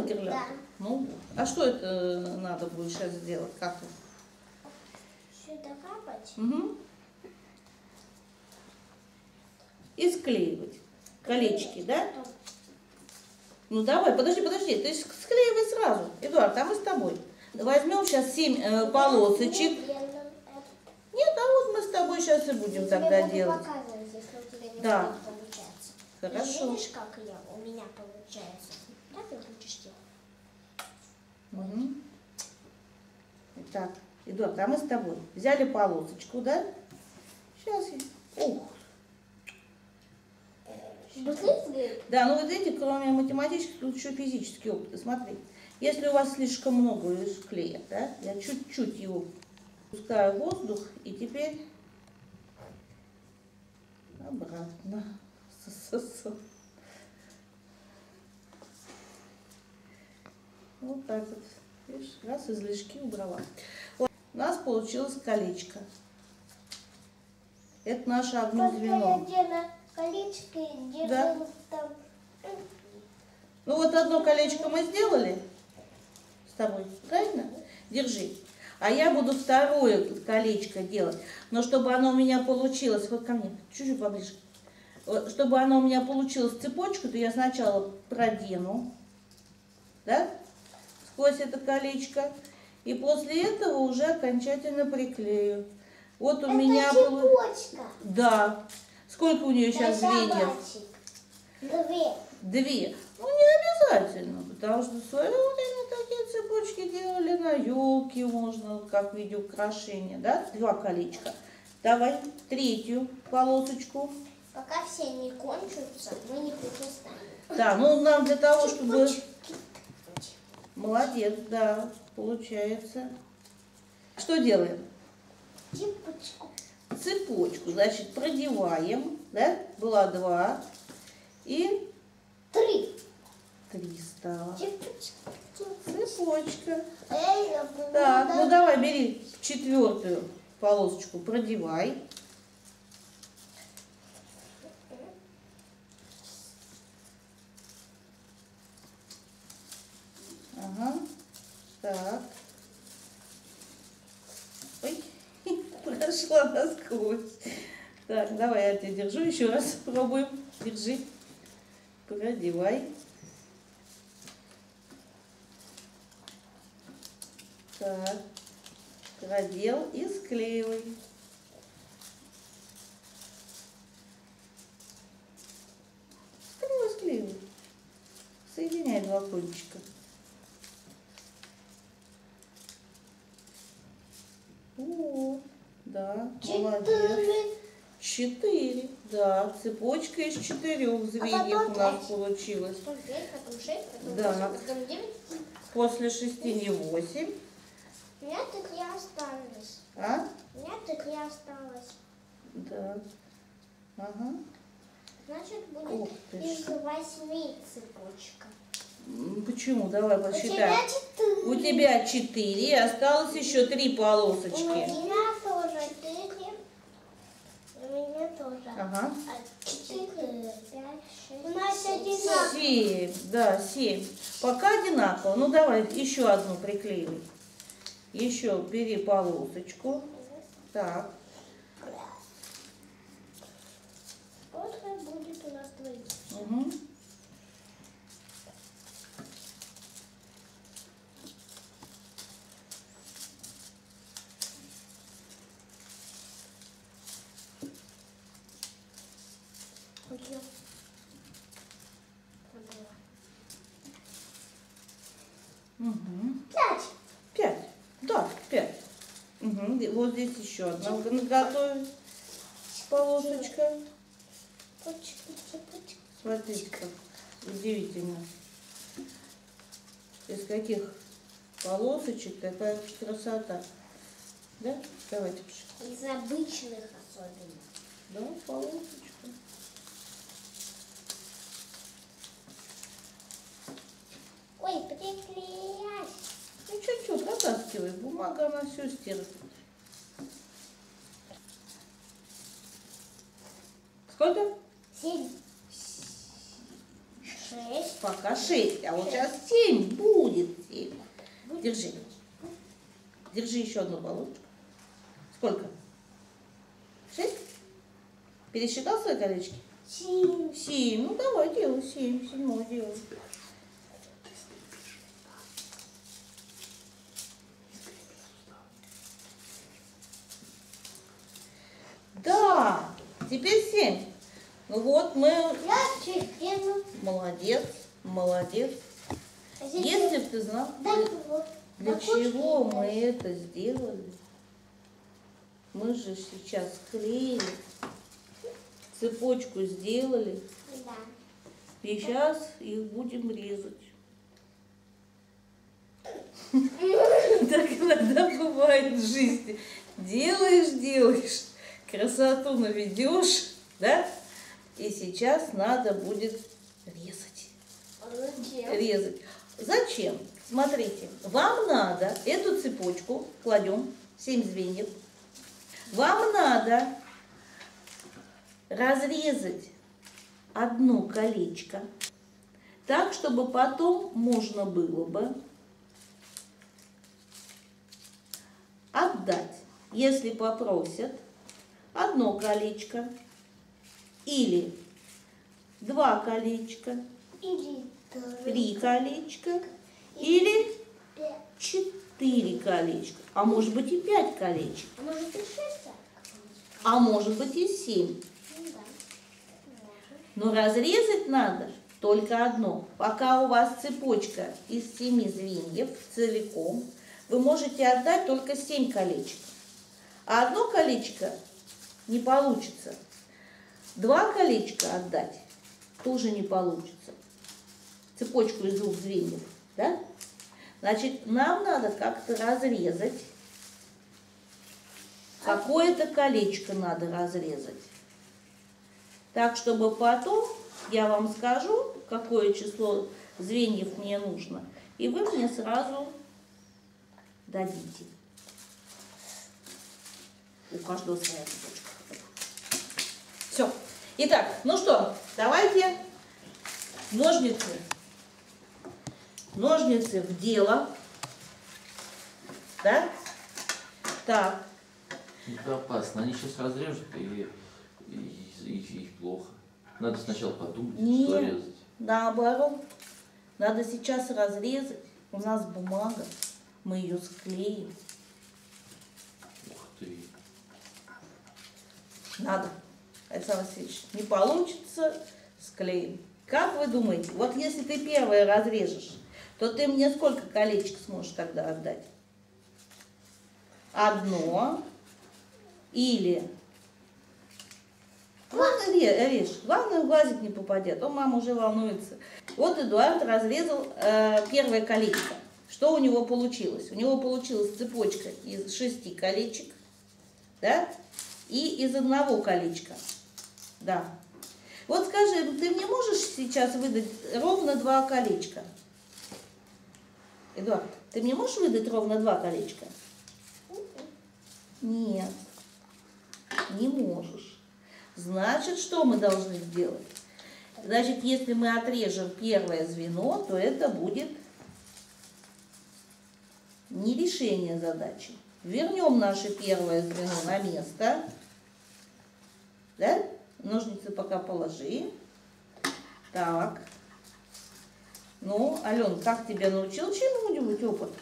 гирлянду? Да. Ну, а что это надо будет сейчас сделать? Как? Сюда капать. Угу. И склеивать колечки, да? Ну давай, подожди, ты склеивай сразу. Эдуард, а мы с тобой. Возьмем сейчас 7 полосочек. Нет, а вот мы с тобой сейчас и будем тогда делать. Если у тебя не Да. получается. Хорошо. Ты видишь, как у меня получается? Так ты будешь делать. Угу. Итак, Эдуард, а мы с тобой взяли полосочку, да? Сейчас я... Ух. Да, ну вот видите, кроме математических, тут еще физические опыты. Смотри, если у вас слишком много клея, да, я чуть-чуть его пускаю в воздух, и теперь обратно. Вот так вот. Видишь, раз излишки убрала. Вот. У нас получилось колечко. Это наше одно звено. Колечки делаем, да. Там. Ну вот одно колечко мы сделали с тобой, правильно? Держи. А я буду второе колечко делать. Но чтобы оно у меня получилось, вот ко мне, чуть-чуть поближе. Чтобы оно у меня получилось цепочку, то я сначала продену, да, сквозь это колечко. И после этого уже окончательно приклею. Вот у это меня... цепочка. Да. Сколько у нее сейчас звеньев? 2. 2. Ну, не обязательно, потому что в свое время такие цепочки делали на елке, можно, как в виде украшения, да? 2 колечка. Давай третью полосочку. Пока все не кончатся, мы не перестанем. Да, ну нам для того, чтобы... Молодец, да, получается. Что делаем? Цепочку. Цепочку, значит, продеваем, да? Была 2 и 3. 3 стало. Цепочка. Цепочка. Так, ну давай, бери 4-ю полосочку, продевай. Ага, так. Ой, прошла насквозь. Так, давай я тебя держу, еще раз пробуем. Держи, продевай. Так, продел и склеивай. Склеивай. Соединяй 2 кончика. О, да, молодец. 4, да, цепочка из 4 звеньев у нас получилась. Потом 5, потом 6, потом да. 8, потом 9. После 6 не 8. У меня 3 осталось. А? У меня 3 осталось. Да. Ага. Значит, будет из 8 цепочка. Почему? Давай посчитаем. У тебя 4. У тебя 4, осталось еще 3 полосочки. У меня тоже 4. У меня тоже. Ага. 4, 5, 6. У нас одинаково. 7, да, 7. Пока одинаково. Ну давай еще одну приклеивай. Еще бери полосочку. Так. Вот как будет у нас твои. Угу. Угу. 5. 5. Да, 5. Угу. Вот здесь еще одна. Готовим. Полосочка. Смотрите, как удивительно. Из каких полосочек такая красота. Да? Давайте. Из обычных особенно. Да, полосочка. Ой, приклеять. Ну чуть-чуть протаскивай. Бумага, она все стерпит. Сколько? 7. 6. Пока 6, а вот сейчас 7 будет 7. Держи. Держи еще одну полосочку. Сколько? 6? Пересчитал свои колечки? 7. 7. Ну давай, делай 7. 7 делай. Да, теперь 7. Ну вот мы... Я 4. Молодец, молодец. Если бы ты знал, Да, вот. для На чего кучке, мы да. это сделали, мы же сейчас склеили, цепочку сделали, Да. и сейчас их будем резать. Так иногда бывает в жизни. Делаешь, красоту наведешь, да? И сейчас надо будет резать. Резать. Зачем? Смотрите, вам надо эту цепочку, кладем 7 звеньев, вам надо разрезать одно колечко так, чтобы потом можно было бы отдать, если попросят, одно колечко или 2 колечка, Или 3 колечка или 4 колечка, а может быть и 5 колечек, А может и 6? а может быть и 7. Ну да. Но разрезать надо только одно. Пока у вас цепочка из 7 звеньев целиком, вы можете отдать только 7 колечек. А одно колечко не получится. 2 колечка отдать тоже не получится. Цепочку из 2 звеньев. Да? Значит, нам надо как-то разрезать. Какое-то колечко надо разрезать. Так, чтобы потом я вам скажу, какое число звеньев мне нужно, и вы мне сразу дадите. У каждого своя цепочка. Все. Итак, ну что, давайте ножницы. Ножницы в дело. Да? Так. Это опасно. Они сейчас разрежут и плохо. Надо сначала подумать, что Нет, резать. наоборот. Надо сейчас разрезать. У нас бумага. Мы ее склеим. Ух ты. Надо. Александр Васильевич, не получится, склеим. Как вы думаете, вот если ты первое разрежешь, то ты мне сколько колечек сможешь тогда отдать? Одно или... Главное, режь. Главное, в глазик не попадет. Он, мама, уже волнуется. Вот Эдуард разрезал первое колечко. Что у него получилось? У него получилась цепочка из 6 колечек, да, и из одного колечка. Да. Вот скажи, ты мне можешь сейчас выдать ровно 2 колечка? Эдуард, ты мне можешь выдать ровно 2 колечка? Нет, не можешь. Значит, что мы должны сделать? Значит, если мы отрежем первое звено, то это будет не решение задачи. Вернем наше первое звено на место. Да? Ножницы пока положи. Так. Ну, Ален, как тебя научил чему-нибудь опыт?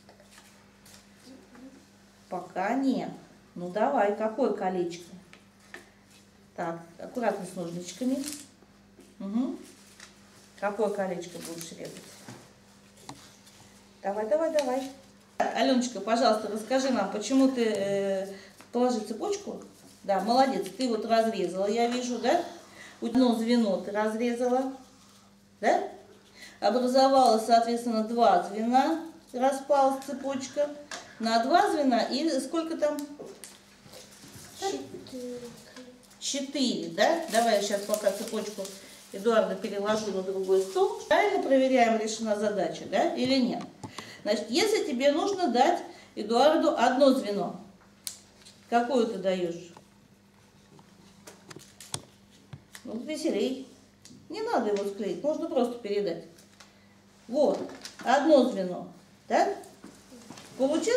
Пока нет. Ну, давай, какое колечко? Так, аккуратно с ножничками. Угу. Какое колечко будешь резать? Давай, давай, давай. Аленочка, пожалуйста, расскажи нам, почему ты положи цепочку. Да, молодец, ты вот разрезала, я вижу, да? Одно звено ты разрезала, да? Образовала, соответственно, 2 звена, распалась цепочка на 2 звена и сколько там? 4, да? Давай я сейчас пока цепочку Эдуарда переложу на другой стол. Правильно проверяем, решена задача, да, или нет? Значит, если тебе нужно дать Эдуарду одно звено, какое ты даешь? Ну, веселей. Не надо его склеить, можно просто передать. Вот, одно звено. Так? Получил?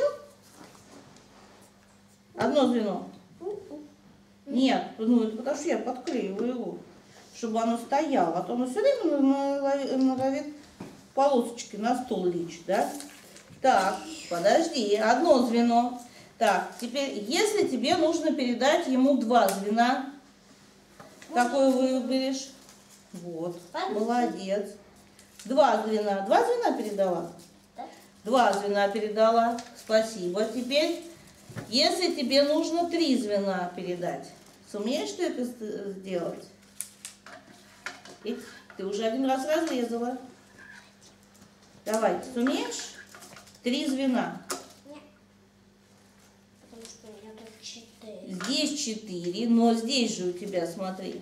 Одно звено. Нет, ну это потому что я подклеиваю его, чтобы оно стояло. А то оно все время норовит полосочки на стол лечь, да? Так, подожди, одно звено. Так, теперь, если тебе нужно передать ему два звена, какое выберешь? Вот, молодец. Два звена передала? Два звена передала, спасибо. Теперь, если тебе нужно три звена передать, сумеешь ты это сделать? И ты уже один раз разрезала. Давай, сумеешь? Три звена. Нет. Потому что у меня тут 4. Здесь 4, но здесь же у тебя, смотри,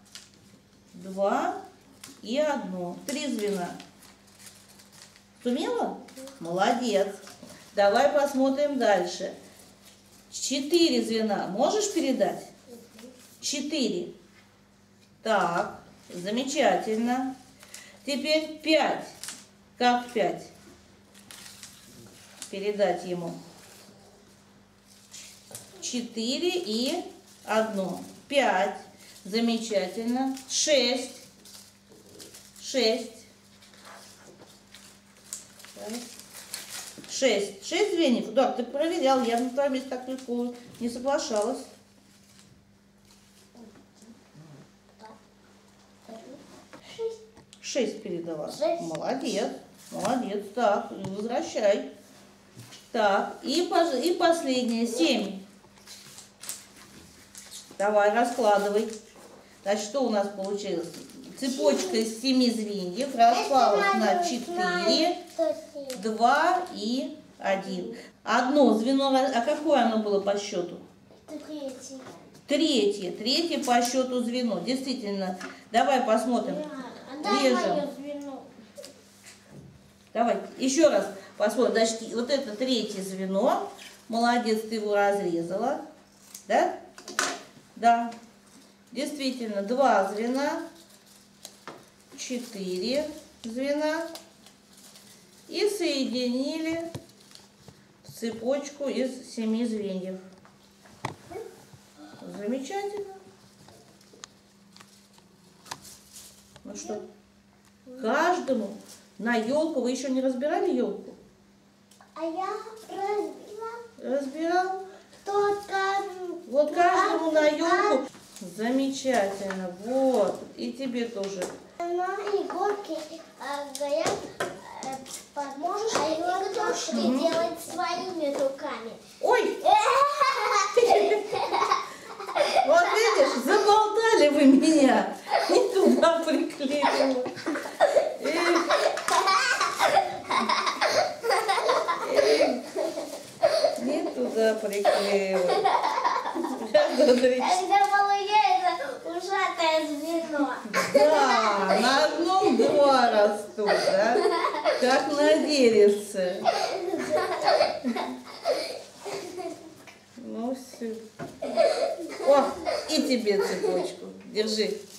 2 и 1. 3 звена. Сумела? Молодец. Давай посмотрим дальше. 4 звена. Можешь передать? 4. Так, замечательно. Теперь 5. Как 5? Передать ему. 4 и 1. 5. Замечательно. 6. 6. 6. 6 звеньев. Да, ты проверял. Я на твоем месте так легко не соглашалась. 6 передала. 6. Молодец. Молодец. Так, возвращай. Так, и последнее. 7. Давай, раскладывай. Значит, что у нас получилось? Цепочка из 7 звеньев распалась на 4, 2 и 1. Одно звено, а какое оно было по счету? Третье по счету звено. Действительно. Давай посмотрим. Режем. Давай, еще раз посмотрим. Значит, вот это третье звено. Молодец, ты его разрезала. Да? Да. Действительно, 2 звена, 4 звена. И соединили в цепочку из 7 звеньев. Замечательно. Ну что, каждому на елку. Вы еще не разбирали елку? А я разбила. Разбирал. Только... Вот каждому на елку. Замечательно. Вот. И тебе тоже. На иголке говорят, поможешь игрушки делать своими руками. Ой! Вот видишь, заболтали вы меня. Не туда приклеила. Не туда приклеила. Это получается ужатое звено. Да, на одном 2 растут, да? Как на деревце. Ну все. О, и тебе цепочку. Держи.